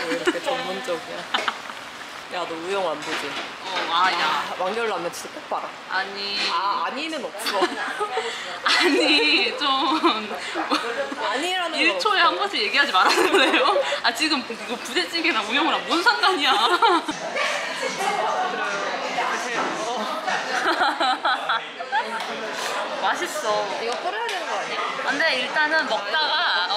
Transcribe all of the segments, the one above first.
왜 이렇게 전문적이야? 야, 너 우영 안 보지? 야. 완결라면 진짜 꼭 봐라. 아니. 아니는 없어. 아니, 좀. 아니라는 거 1초에 한 번씩 얘기하지 말았는데요? 지금 이거 부대찌개랑 우영우랑 뭔 상관이야? 맛있어. 이거 끓여야 되는 거 아니야? 근데 일단은 먹다가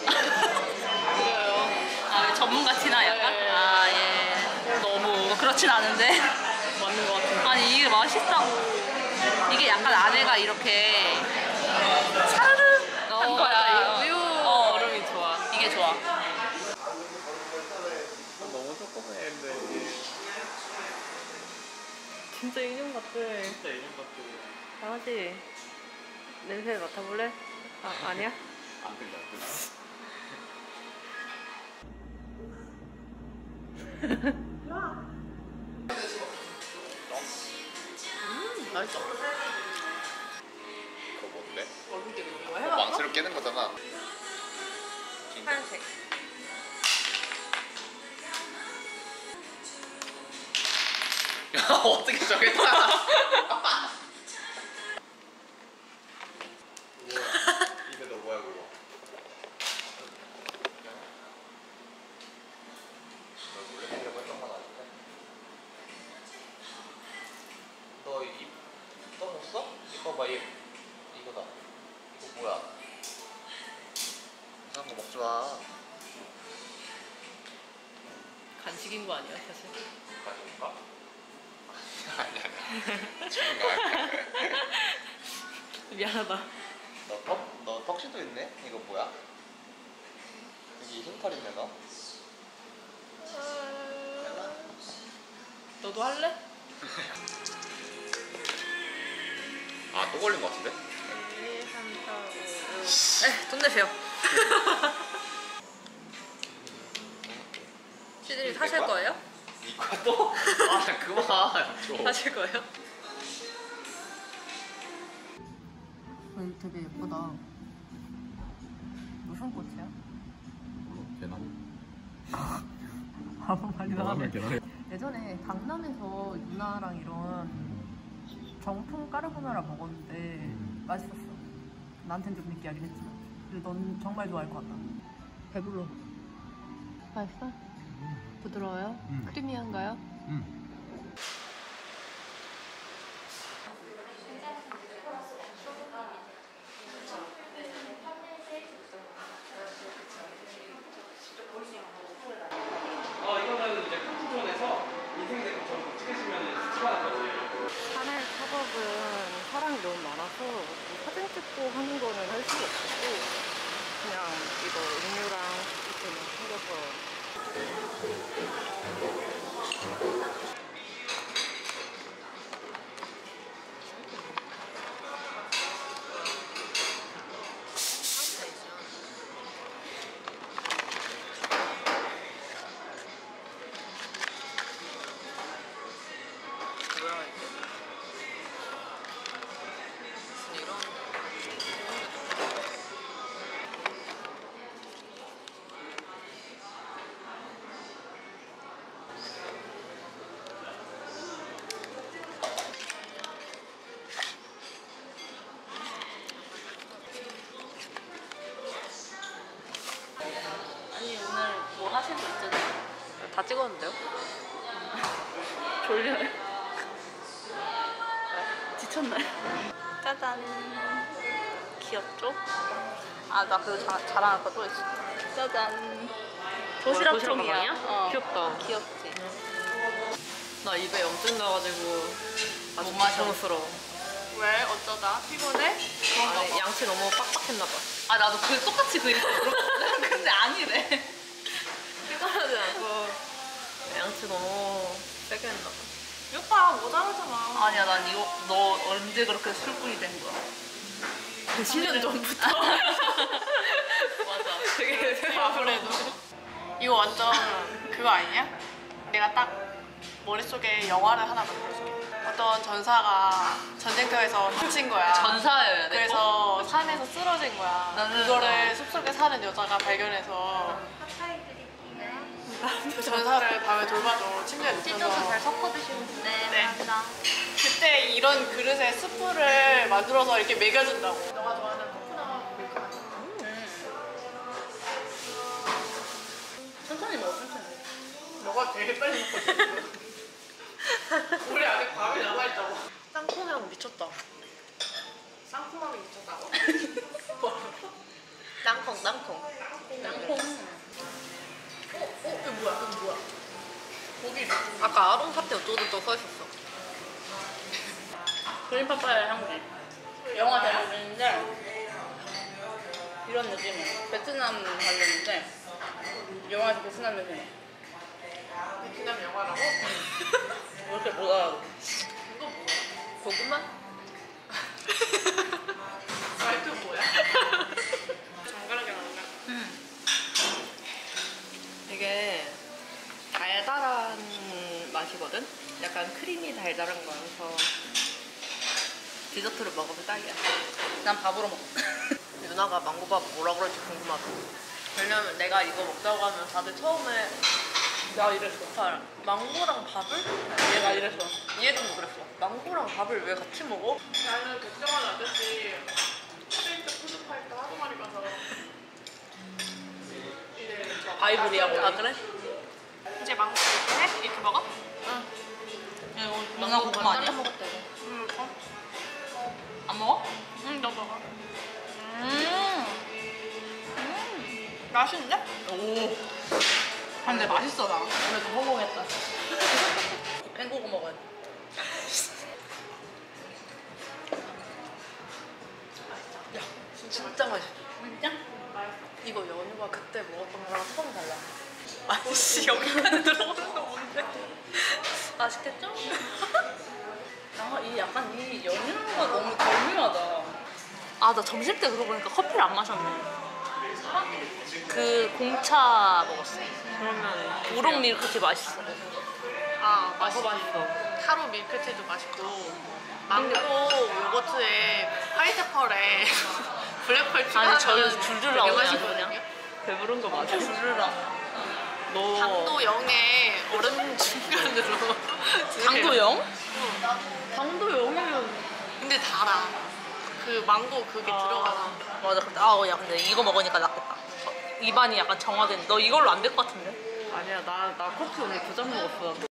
그래요. 전문가 티나 약간? 네. 예. 너무 그렇진 않은데. 맞는 거 같은데. 아니 이게 맛있다고. 이게 약간 안에가 이렇게 사르르 한 거야. 우유 얼음이 좋아. 이게 좋아. 너무 조그매 근데. 진짜 인형 같아. 진짜 인형 같아. 강아지 냄새 맡아볼래? 아니야? 안 들려, 안 들려. 맛있어. 그거 뭔데? 얼굴 깨는 거 해봐. 망치로 깨는 거잖아. 하얀색. 야, 어떻게 저랬다. 입에 너 뭐야 그거? 너 원래 하려고 했던 건 아닌데? 너 입 떠먹었어? 이거 봐, 입. 이거다. 이거 뭐야? 이상한 거 먹지 마. 간식인 거 아니야 사실? 가져올까? 아니야. 죽은 거 아니야. 미안하다. 너 턱시도 있네? 이거 뭐야? 여기 흰털 있네 너? 너도 할래? 아, 또 걸린 거 같은데? 1, 2, 3, 4, 5, 6. 돈 내세요. 시들이 사실 거예요? 이거 또? 아, 그만 줘. 사실 거예요? 되게 예쁘다. 무슨 꽃이야? 계란? 아무 말이나 하네. 계란? 예전에 강남에서 유나랑 이런 정품 까르보나라 먹었는데 맛있었어. 나한텐 좀 느끼하긴 했지만. 근데 넌 정말 좋아할 것 같다. 배불러. 맛있어? 부드러워요? 크리미한가요? 이거는 이제 카트존에서 인생대로 좀 찍으시면 수고하거든요. 샤넬 팝업은 사람이 너무 많아서 뭐 사진 찍고 하는 거는 할 수가 없고 그냥 이거 음료랑 이렇게 생겨서 아니 오늘 뭐 하신 거 있잖아요. 다 찍었는데요? 졸려요? 지쳤나요? 짜잔. 귀엽죠? 나 그거 자랑할 거 또 있어. 짜잔. 도시락 도시락 종이야. 가방이야? 귀엽다. 귀엽지. 나 입에 염증 나가지고 아주 못 마셔. 고통스러워. 왜? 어쩌다? 피곤해? 아니, 양치 너무 빡빡했나 봐. 나도 똑같이 그 얘기 들었거든. 근데 아니래. 피곤하지 않고 양치 너무 세게 했나 봐. 이 오빠 모자라잖아. 아니야, 난 너 언제 그렇게 술꾼이 된 거야? 10년 전부터. 맞아. 되게 아무래도 이거 완전 그거 아니냐? 내가 딱 머릿속에 영화를 하나 만들어줄게. 어떤 전사가 전쟁터에서 다친 거야. 전사여야 돼. 그래서 산에서 쓰러진 거야. 나는 그거를 숲속에 사는 여자가 발견해서 전사를 밤에 돌봐줘 침대에 찢어서 잘 눕혀서. 섞어 드시면 네, 네. 감사합니다. 그때 이런 그릇에 스프를 만들어서 이렇게 먹여준다고. 너가 좋아하는 코코넛 밀크 맛. 천천히 먹어, 천천히. 너가 되게 빨리 먹고 있어. 우리 아직 밤이 남아있다고. 땅콩향 미쳤다. 쌍콩함이 미쳤다고? 땅콩. 땅콩. 이거 뭐야? 이거 뭐야? 고기. 아까 아롱사태 어쩌고저쩌고 써있었어. 그린파파야 향기. 영화 제목인데 이런 느낌이야. 베트남 관련인데 영화에서 베트남 느낌. 베트남 영화라고? 왜 이렇게 못 알아듣어? 이거 뭐야? 고구마? 말투 뭐야? 정갈하게 나오네. 되게 달달한 맛이거든? 약간 크림이 달달한 거여서 디저트로 먹으면 딱이야. 난 밥으로 먹어. 누나가 망고밥 뭐라 그럴지 궁금하다. 왜냐면 내가 이거 먹자고 하면 다들 처음에 나 이랬어. 망고랑 밥을? 얘가 이랬어. 얘도 그랬어. 망고랑 밥을 왜 같이 먹어? 나는 백종원 아저씨 스테이크 푸드파이터 하루 만에 가서 이제 바이블이야. 아 그래? 이제 망고 이렇게 해? 이렇게 먹어? 이거 누나 고구마 아니야? 응. 안 먹어? 응, 너 먹어. 맛있는데? 오. 근데 맛있어 나. 오늘 좀 성공했다. pen고구 먹어야 돼. 진짜 맛있어. 진짜? 이거 연유가 그때 먹었던 거랑 처음 달라. 아씨 여기까지 들어오는 거 뭔데? 맛있겠죠? 이 약간 이 연유가 너무 절묘하다. 아, 나 점심 때 그러고 보니까 커피를 안 마셨네. 그 공차 먹었어. 그러면 우롱 밀크티 맛있어. 아, 맛있어. 타로 밀크티도 맛있고 망고 요거트에 화이트펄에 블랙펄 추가하면 저희 줄줄 되게 나오네, 맛있거든요. 그냥. 배부른 거 맞아? 주르랑. 너 당도 0에 얼음 중간으로 당도 0? 당도 0이면 근데 달아. 그 망고 그게 들어가서 맞아. 근데 야 근데 이거 먹으니까 낫겠다. 입안이 약간 정화된. 너 이걸로 안 될 것 같은데? 아니야 나 커피 오늘 2잔 먹었어.